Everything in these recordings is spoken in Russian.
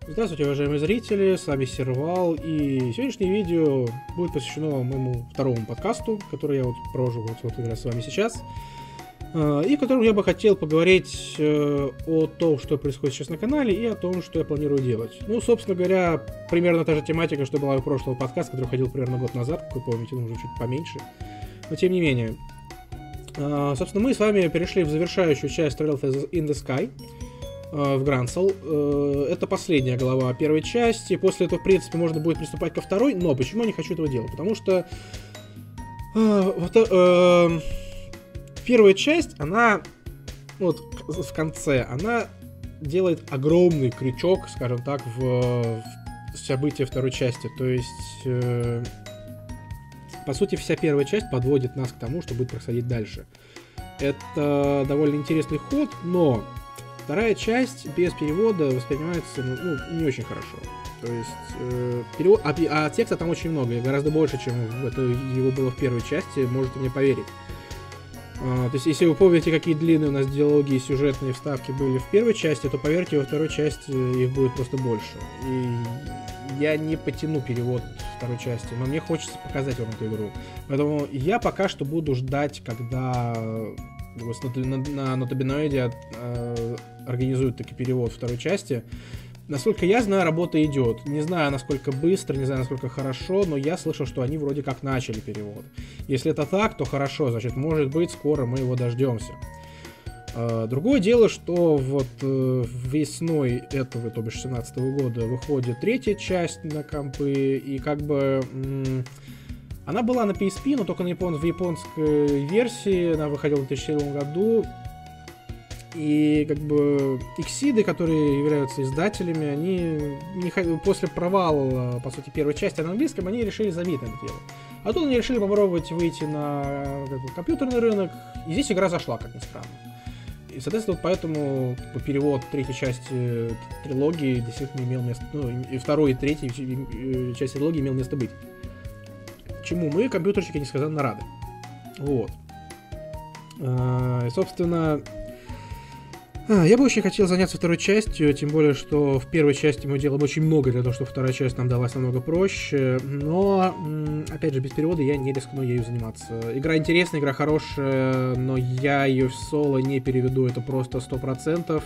Здравствуйте, уважаемые зрители, с вами Сервал, и сегодняшнее видео будет посвящено моему второму подкасту, который я провожу с вами сейчас, и в котором я бы хотел поговорить о том, что происходит сейчас на канале, и о том, что я планирую делать. Ну, собственно говоря, примерно та же тематика, что была у прошлого подкаста, который ходил примерно год назад, как вы помните, ну, уже чуть поменьше, но тем не менее. Собственно, мы с вами перешли в завершающую часть Trail in the Sky, в Грансел. Это последняя глава первой части. После этого, в принципе, можно будет приступать ко второй. Но почему я не хочу этого делать? Потому что первая часть, она вот в конце, она делает огромный крючок, скажем так, в события второй части. То есть, по сути, вся первая часть подводит нас к тому, что будет происходить дальше. Это довольно интересный ход, но вторая часть без перевода воспринимается не очень хорошо. То есть перевод, а текста там очень много, и гораздо больше, чем его было в первой части, можете мне поверить. То есть, если вы помните, какие длинные у нас диалоги и сюжетные вставки были в первой части, то, поверьте, во второй части их будет просто больше. И я не потяну перевод второй части, но мне хочется показать вам эту игру. Поэтому я пока что буду ждать, когда на Нотобиноиде организуют таки перевод второй части. Насколько я знаю, работа идет. Не знаю, насколько быстро, не знаю, насколько хорошо, но я слышал, что они вроде как начали перевод. Если это так, то хорошо, значит, может быть, скоро мы его дождемся. Другое дело, что вот весной этого, то бишь 2017 года, выходит третья часть на компы, и как бы она была на PSP, но только в японской версии, она выходила в 2007 году. И как бы Иксиды, которые являются издателями, они после провала, по сути, первой части на английском, они решили забить это дело. А тут они решили попробовать выйти на компьютерный рынок, и здесь игра зашла, как ни странно. И, соответственно, вот поэтому перевод третьей части трилогии действительно имел место, и второй и третьей части трилогии имел место быть. Чему мы, компьютерщики, несказанно рады. Вот. И, собственно, я бы очень хотел заняться второй частью, тем более, что в первой части мы делаем очень много для того, чтобы вторая часть нам далась намного проще, но, опять же, без перевода я не рискну ею заниматься. Игра интересная, игра хорошая, но я ее в соло не переведу, это просто 100%.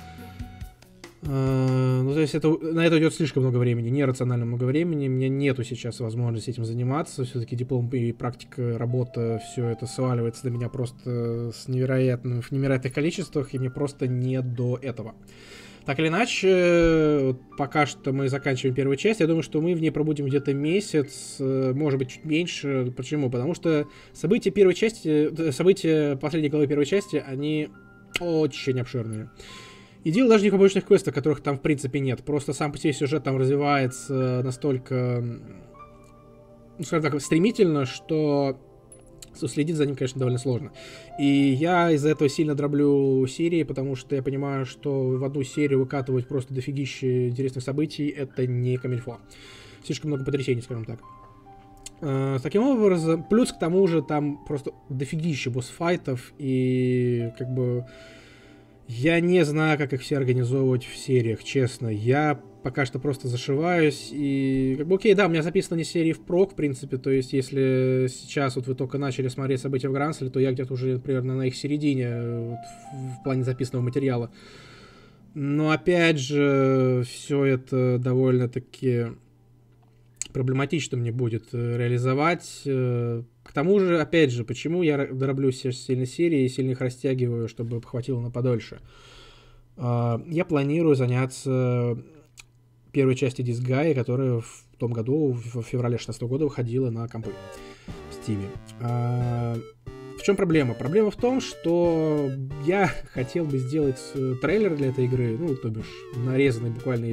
Ну, то есть на это идет слишком много времени, нерационально много времени, у меня нету сейчас возможности этим заниматься, все-таки диплом и практика, работа, все это сваливается на меня просто в невероятных количествах, и мне просто не до этого. Так или иначе, пока что мы заканчиваем первую часть, я думаю, что мы в ней пробудем где-то месяц, может быть, чуть меньше. Почему? Потому что события последней главы первой части, они очень обширные. И дело даже не в побочных квестах, которых там в принципе нет. Просто сам по себе сюжет там развивается настолько, скажем так, стремительно, что уследить за ним, конечно, довольно сложно. И я из-за этого сильно дроблю серии, потому что я понимаю, что в одну серию выкатывать просто дофигища интересных событий — это не камильфо. Слишком много потрясений, скажем так. Таким образом, плюс к тому же там просто дофигища босс-файтов, и как бы я не знаю, как их все организовывать в сериях, честно. Я пока что просто зашиваюсь, и как бы окей, да, у меня записаны не серии впрок, в принципе, то есть если сейчас вот вы только начали смотреть события в Гранселе, то я где-то уже примерно на их середине вот, в плане записанного материала. Но опять же, все это довольно-таки проблематично мне будет реализовать. К тому же, опять же, почему я дроблю сильно серии и сильно их растягиваю, чтобы хватило на подольше. Я планирую заняться первой частью Disgaea, которая в том году, в феврале 2016 года, выходила на компы в Steam. В чем проблема? Проблема в том, что я хотел бы сделать трейлер для этой игры, ну, то бишь, нарезанный буквально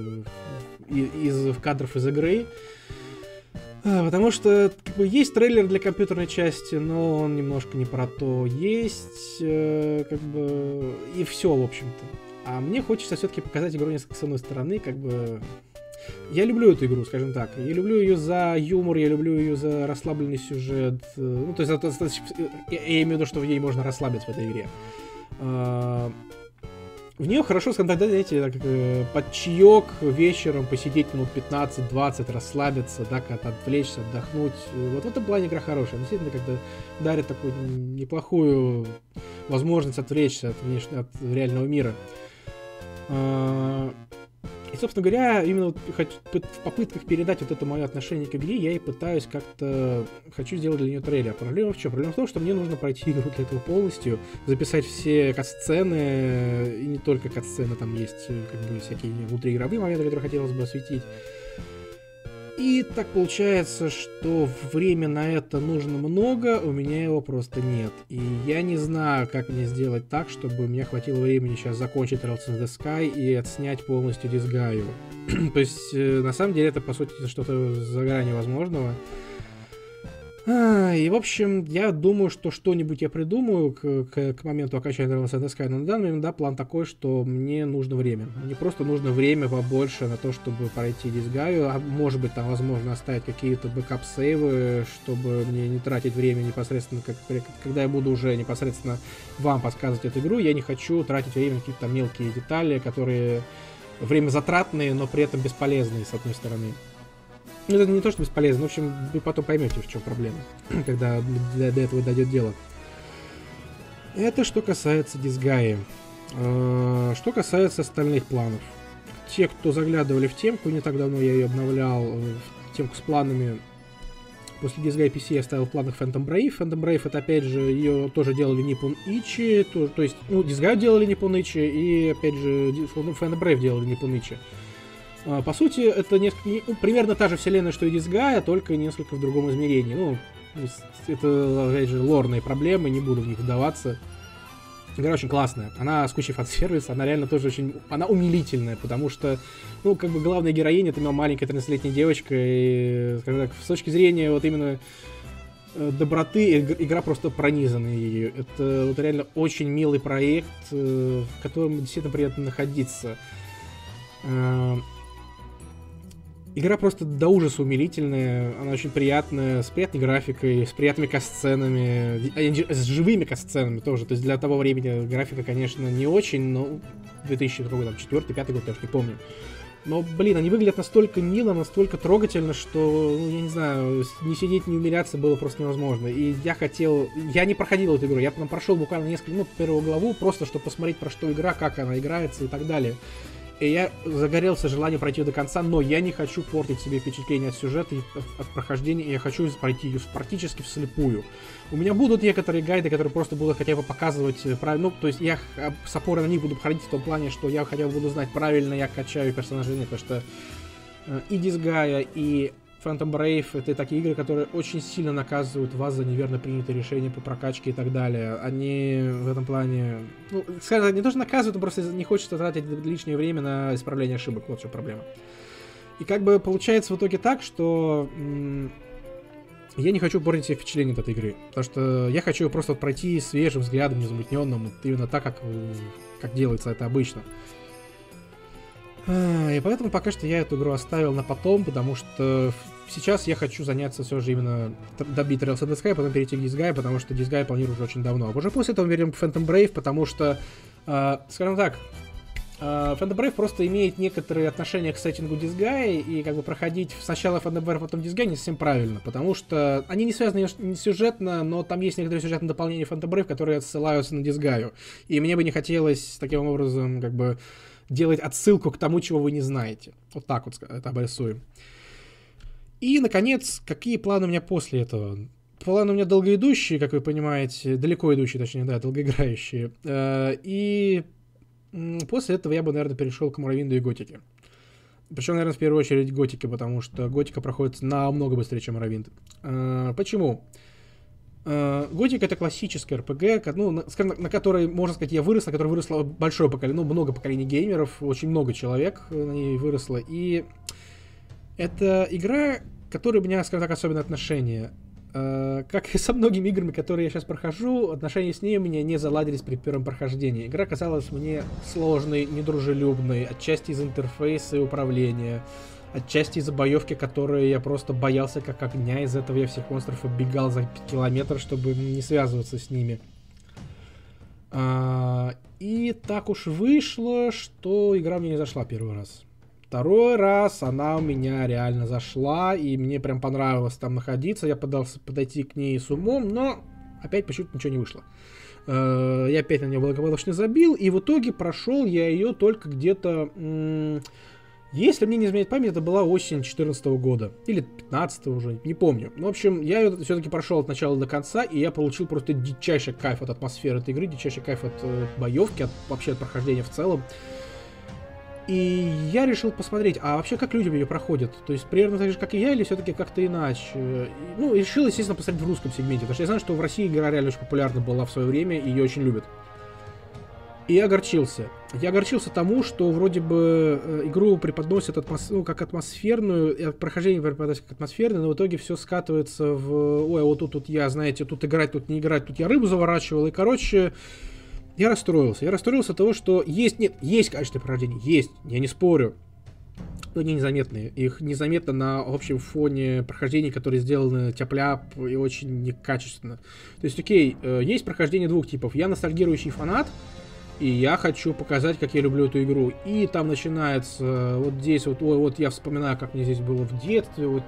из кадров из игры. Потому что как бы, есть трейлер для компьютерной части, но он немножко не про то. Есть как бы и все, в общем-то. А мне хочется все-таки показать игру несколько с одной стороны, как бы. Я люблю эту игру, скажем так. Я люблю ее за юмор, я люблю ее за расслабленный сюжет. Ну, то есть я имею в виду, что в ней можно расслабиться в этой игре. В нее хорошо, скажем так, знаете, так, под чаек вечером посидеть минут 15-20, расслабиться, да, как-то отвлечься, отдохнуть. Вот в этом плане игра хорошая. Действительно, когда дарит такую неплохую возможность отвлечься от реального мира. И, собственно говоря, именно вот в попытках передать вот это мое отношение к игре, я и пытаюсь как-то... Хочу сделать для нее трейлер. Проблема в чем? Проблема в том, что мне нужно пройти игру для этого полностью, записать все кат-сцены, и не только кат-сцены, там есть как бы всякие внутриигровые моменты, которые хотелось бы осветить. И так получается, что время на это нужно много, у меня его просто нет. И я не знаю, как мне сделать так, чтобы мне хватило времени сейчас закончить Trails in the Sky и отснять полностью Disgaea. То есть, на самом деле, это, по сути, что-то за гранью возможного. И, в общем, я думаю, что что-нибудь я придумаю к моменту окончания Trails in the Sky. Но на данный момент, да, план такой, что мне нужно время. Мне просто нужно время побольше на то, чтобы пройти Disgaea. А может быть, там, возможно, оставить какие-то бэкап-сейвы, чтобы мне не тратить время непосредственно, когда я буду уже непосредственно вам подсказывать эту игру. Я не хочу тратить время на какие-то там мелкие детали, которые время затратные, но при этом бесполезные, с одной стороны. Ну, это не то, что бесполезно, в общем, вы потом поймете, в чем проблема, когда до этого дойдет дело. Это что касается Disgaea. Что касается остальных планов. Те, кто заглядывали в темку, не так давно я ее обновлял, в темку с планами. После Disgaea PC я ставил в планах Phantom Brave. Phantom Brave, это опять же, ее тоже делали Nippon Ichi, то есть, ну, Disgaea делали Nippon Ichi, и опять же, Phantom Brave делали Nippon Ichi. По сути, это примерно та же вселенная, что и Disgaea, только несколько в другом измерении. Ну, это, опять же, лорные проблемы, не буду в них вдаваться. Игра очень классная. Она с кучей фан-сервиса, она реально тоже очень... Она умилительная, потому что, ну, как бы главная героиня — это маленькая 13-летняя девочка, и, скажем так, с точки зрения вот именно доброты, игра просто пронизана ею. Это вот реально очень милый проект, в котором действительно приятно находиться. Игра просто до ужаса умилительная, она очень приятная, с приятной графикой, с приятными кат-сценами, с живыми кат-сценами тоже. То есть для того времени графика, конечно, не очень, но 2004-2005 год, я уж не помню. Но, блин, они выглядят настолько мило, настолько трогательно, что, ну, я не знаю, не сидеть, не умиляться было просто невозможно. И я не проходил эту игру, я потом прошел буквально несколько минут первую главу, просто чтобы посмотреть, про что игра, как она играется и так далее. И я загорелся желанием пройти до конца, но я не хочу портить себе впечатление от сюжета и от прохождения, и я хочу пройти ее практически вслепую. У меня будут некоторые гайды, которые просто будут хотя бы показывать правильно, ну, то есть я с опорой на них буду ходить в том плане, что я хотя бы буду знать, правильно я качаю персонажей, потому что и Disgaea, и Phantom Brave — это такие игры, которые очень сильно наказывают вас за неверно принятые решения по прокачке и так далее. Они в этом плане... Ну, скажем так, не то, что наказывают, но просто не хочется тратить лишнее время на исправление ошибок. Вот в чем проблема. И как бы получается в итоге так, что я не хочу портить себе впечатление от этой игры. Потому что я хочу ее просто пройти свежим взглядом, незамутненным. Именно так, как делается это обычно. И поэтому пока что я эту игру оставил на потом, потому что сейчас я хочу заняться все же именно добить Trails in the Sky, потом перейти к Disgaea, потому что Disgaea планирую уже очень давно. А уже после этого мы вернем к Phantom Brave, потому что, скажем так, Phantom Brave просто имеет некоторые отношения к сеттингу Disgaea, и как бы проходить сначала Phantom Brave, потом Disgaea не совсем правильно, потому что они не связаны не сюжетно, но там есть некоторые сюжетные дополнения Phantom Brave, которые отсылаются на Disgaea. И мне бы не хотелось таким образом как бы делать отсылку к тому, чего вы не знаете. Вот так вот это обрисуем. И, наконец, какие планы у меня после этого? Планы у меня долгоидущие, как вы понимаете, далеко идущие, точнее, да, долгоиграющие. И после этого я бы, наверное, перешел к Моровинду и Готике. Причем, наверное, в первую очередь Готике, потому что Готика проходит намного быстрее, чем Моровинд. Почему? Готика — это классическая РПГ, ну, скажем, на которой, можно сказать, я вырос, на которой выросло большое поколение, ну, много поколений геймеров, очень много человек на ней выросло, и это игра, к которой у меня, скажем так, особенное отношение. Как и со многими играми, которые я сейчас прохожу, отношения с ней у меня не заладились при первом прохождении. Игра казалась мне сложной, недружелюбной, отчасти из интерфейса и управления, отчасти из-за боевки, которые я просто боялся как огня. Из-за этого я всех монстров оббегал за километр, чтобы не связываться с ними. И так уж вышло, что игра мне не зашла первый раз. Второй раз она у меня реально зашла, и мне прям понравилось там находиться. Я пытался подойти к ней с умом, но опять почему-то ничего не вышло. Я опять на нее благополучно забил, и в итоге прошел я ее только где-то... Если мне не изменяет память, это была осень 2014 года. Или 15 уже, не помню. Ну, в общем, я ее все-таки прошел от начала до конца, и я получил просто дичайший кайф от атмосферы этой игры, дичайший кайф от боевки, вообще от прохождения в целом. И я решил посмотреть, а вообще как люди ее проходят? То есть примерно так же, как и я, или все-таки как-то иначе? Ну, решил, естественно, посмотреть в русском сегменте, потому что я знаю, что в России игра реально очень популярна была в свое время, и ее очень любят. И я огорчился. Я огорчился тому, что вроде бы игру преподносят как атмосферную, прохождение преподносят как атмосферное, но в итоге все скатывается в... Ой, вот тут я, знаете, тут играть, тут не играть, тут я рыбу заворачивал, и, короче, я расстроился. Я расстроился от того, что есть, нет, есть качественные прохождения, есть, я не спорю, но они незаметные. Их незаметно на общем фоне прохождений, которые сделаны тяп-ляп и очень некачественно. То есть, окей, есть прохождение двух типов. Я ностальгирующий фанат, и я хочу показать, как я люблю эту игру. И там начинается вот здесь вот, ой, вот я вспоминаю, как мне здесь было в детстве, вот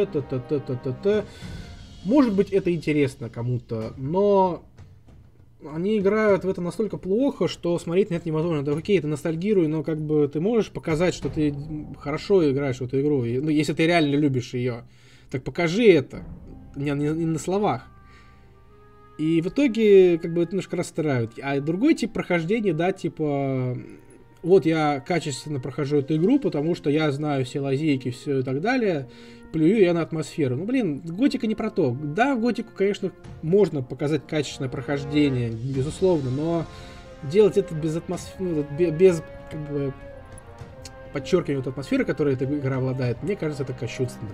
это. Может быть, это интересно кому-то, но они играют в это настолько плохо, что смотреть на это невозможно. Да окей, ты ностальгируй, но как бы ты можешь показать, что ты хорошо играешь в эту игру. Ну, если ты реально любишь ее, так покажи это. Не на словах. И в итоге, как бы, это немножко расстраивает. А другой тип прохождения, да, типа... Вот я качественно прохожу эту игру, потому что я знаю все лазейки, все и так далее. Плюю я на атмосферу. Ну, блин, Готика не про то. Да, в Готику, конечно, можно показать качественное прохождение, безусловно, но делать это без атмосферы, без, как бы, подчеркивания атмосферы, которой эта игра обладает, мне кажется, это кощунственно.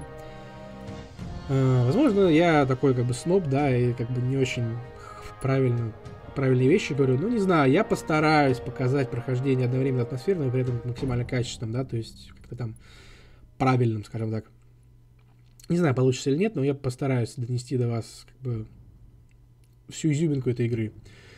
Возможно, я такой, как бы, сноб, да, и, как бы, не очень правильные вещи говорю. Ну, не знаю, я постараюсь показать прохождение одновременно атмосферным, при этом максимально качественным, да, то есть, как-то там правильным, скажем так. Не знаю, получится или нет, но я постараюсь донести до вас, как бы, всю изюминку этой игры.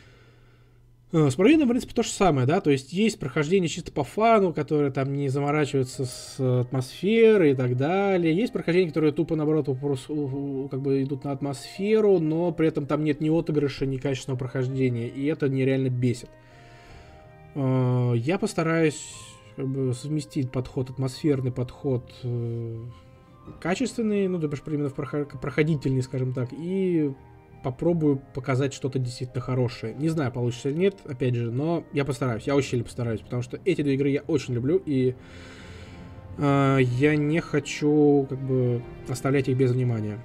С Morrowind, в принципе, то же самое, да, то есть есть прохождение чисто по фану, которые там не заморачиваются с атмосферой и так далее. Есть прохождение, которые тупо, наоборот, как бы идут на атмосферу, но при этом там нет ни отыгрыша, ни качественного прохождения, и это нереально бесит. Я постараюсь, как бы, совместить подход, атмосферный подход, качественный, ну, то бишь, именно проходительный, скажем так, и попробую показать что-то действительно хорошее. Не знаю, получится или нет, опять же, но я постараюсь, я очень сильно постараюсь, потому что эти две игры я очень люблю, и я не хочу, как бы, оставлять их без внимания.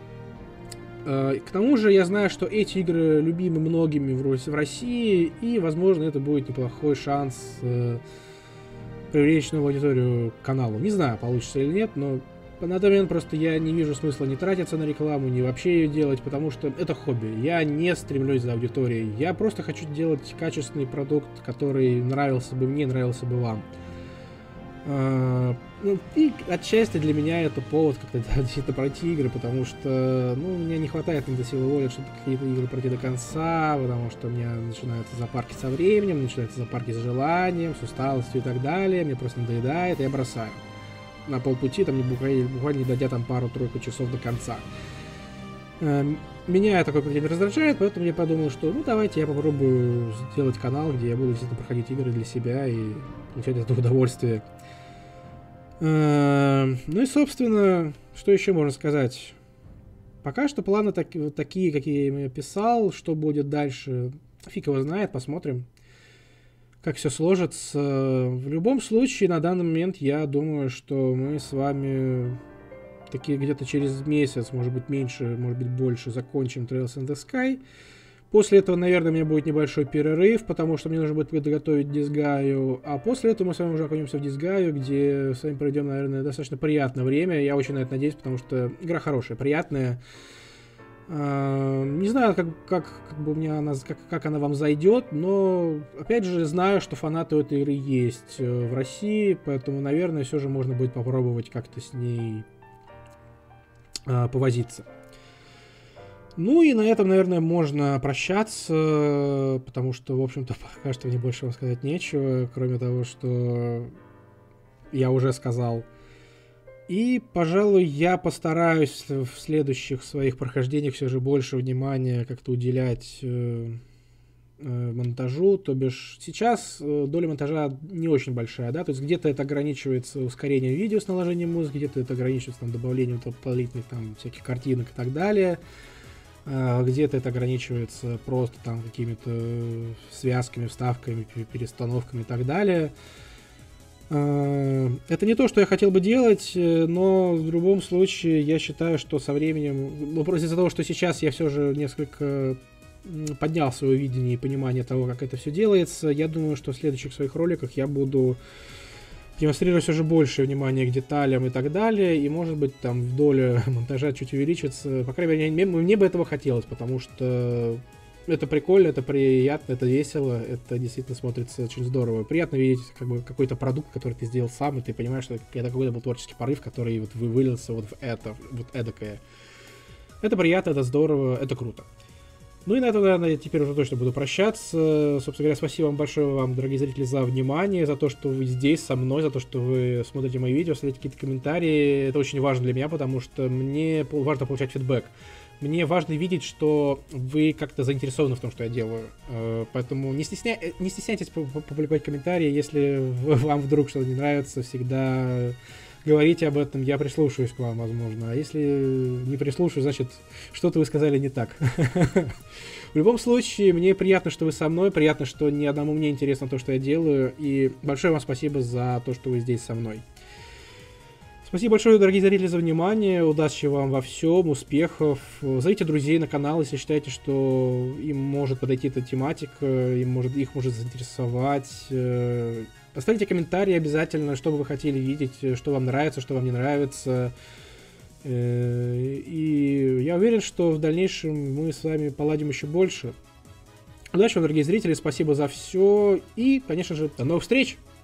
К тому же я знаю, что эти игры любимы многими в России, и, возможно, это будет неплохой шанс привлечь новую аудиторию к каналу. Не знаю, получится или нет, но на данный момент просто я не вижу смысла не тратиться на рекламу, не вообще ее делать, потому что это хобби. Я не стремлюсь за аудиторией. Я просто хочу делать качественный продукт, который нравился бы мне, нравился бы вам. И отчасти для меня это повод как-то действительно пройти игры, потому что, ну, у меня не хватает иногда силы воли, чтобы какие-то игры пройти до конца, потому что у меня начинаются запарки со временем, начинаются запарки с желанием, с усталостью и так далее. Мне просто надоедает, и я бросаю на полпути, там, буквально не дойдя там пару-тройку часов до конца. Меня такой поведение раздражает, поэтому я подумал, что, ну, давайте я попробую сделать канал, где я буду действительно проходить игры для себя и получать это удовольствие. Ну и, собственно, что еще можно сказать? Пока что планы такие, какие я писал. Что будет дальше, фиг его знает, посмотрим, как все сложится. В любом случае, на данный момент я думаю, что мы с вами такие где-то через месяц, может быть меньше, может быть больше, закончим Trails in the Sky. После этого, наверное, у меня будет небольшой перерыв, потому что мне нужно будет подготовить Дисгаю. А после этого мы с вами уже окунемся в Дисгаю, где с вами проведем, наверное, достаточно приятное время. Я очень на это надеюсь, потому что игра хорошая, приятная. Не знаю, как бы у меня как она вам зайдет, но, опять же, знаю, что фанаты у этой игры есть в России, поэтому, наверное, все же можно будет попробовать как-то с ней повозиться. Ну и на этом, наверное, можно прощаться, потому что, в общем-то, пока что мне больше вам сказать нечего, кроме того, что я уже сказал. И, пожалуй, я постараюсь в следующих своих прохождениях все же больше внимания как-то уделять монтажу, то бишь сейчас доля монтажа не очень большая, да, то есть где-то это ограничивается ускорением видео с наложением музыки, где-то это ограничивается там добавлением дополнительных там всяких картинок и так далее, где-то это ограничивается просто там какими-то связками, вставками, перестановками и так далее. Это не то, что я хотел бы делать, но в любом случае я считаю, что со временем, ну, просто из-за того, что сейчас я все же несколько поднял свое видение и понимание того, как это все делается, я думаю, что в следующих своих роликах я буду демонстрировать уже больше внимания к деталям и так далее, и, может быть, там доля монтажа чуть увеличится. По крайней мере, мне бы этого хотелось, потому что это прикольно, это приятно, это весело, это действительно смотрится очень здорово. Приятно видеть как бы какой-то продукт, который ты сделал сам, и ты понимаешь, что это какой-то был творческий порыв, который вот вылился вот в это, вот эдакое. Это приятно, это здорово, это круто. Ну и на этом, наверное, я теперь уже точно буду прощаться. Собственно говоря, спасибо вам большое, вам, дорогие зрители, за внимание, за то, что вы здесь со мной, за то, что вы смотрите мои видео, оставляете какие-то комментарии. Это очень важно для меня, потому что мне важно получать фидбэк. Мне важно видеть, что вы как-то заинтересованы в том, что я делаю. Поэтому не стесняйтесь публиковать комментарии. Если вам вдруг что-то не нравится, всегда говорите об этом. Я прислушаюсь к вам, возможно. А если не прислушаюсь, значит, что-то вы сказали не так. В любом случае, мне приятно, что вы со мной. Приятно, что ни одному мне интересно то, что я делаю. И большое вам спасибо за то, что вы здесь со мной. Спасибо большое, дорогие зрители, за внимание. Удачи вам во всем, успехов. Зовите друзей на канал, если считаете, что им может подойти эта тематика, их может заинтересовать. Оставите комментарии обязательно, что бы вы хотели видеть, что вам нравится, что вам не нравится. И я уверен, что в дальнейшем мы с вами поладим еще больше. Удачи вам, дорогие зрители, спасибо за все. И, конечно же, до новых встреч!